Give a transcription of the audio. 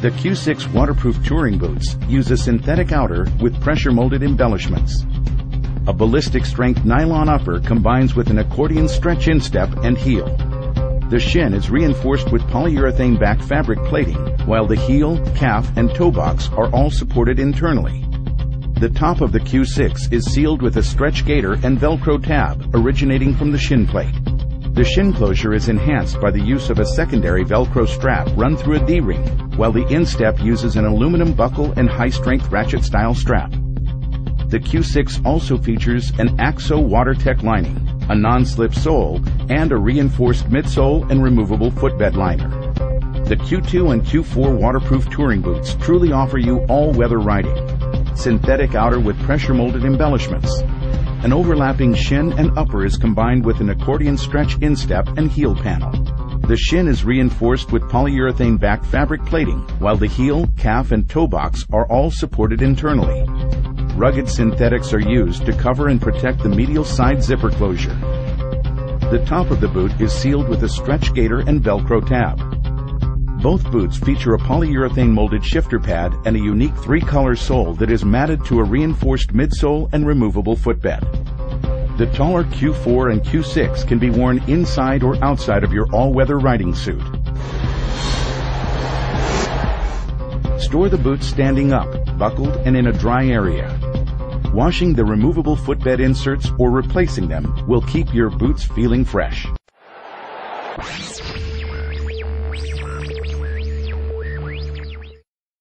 The Q6 waterproof touring boots use a synthetic outer with pressure-molded embellishments. A ballistic strength nylon upper combines with an accordion stretch instep and heel. The shin is reinforced with polyurethane back fabric plating, while the heel, calf, and toe box are all supported internally. The top of the Q6 is sealed with a stretch gaiter and Velcro tab originating from the shin plate. The shin closure is enhanced by the use of a secondary Velcro strap run through a D-ring, while the instep uses an aluminum buckle and high-strength ratchet-style strap. The Q6 also features an AXO WaterTech lining, a non-slip sole, and a reinforced midsole and removable footbed liner. The Q2 and Q4 waterproof touring boots truly offer you all-weather riding. Synthetic outer with pressure-molded embellishments. An overlapping shin and upper is combined with an accordion stretch instep and heel panel. The shin is reinforced with polyurethane back fabric plating, while the heel, calf, and toe box are all supported internally. Rugged synthetics are used to cover and protect the medial side zipper closure. The top of the boot is sealed with a stretch gaiter and Velcro tab. Both boots feature a polyurethane molded shifter pad and a unique 3-color sole that is matted to a reinforced midsole and removable footbed. The taller Q4 and Q6 can be worn inside or outside of your all-weather riding suit. Store the boots standing up, buckled, and in a dry area. Washing the removable footbed inserts or replacing them will keep your boots feeling fresh.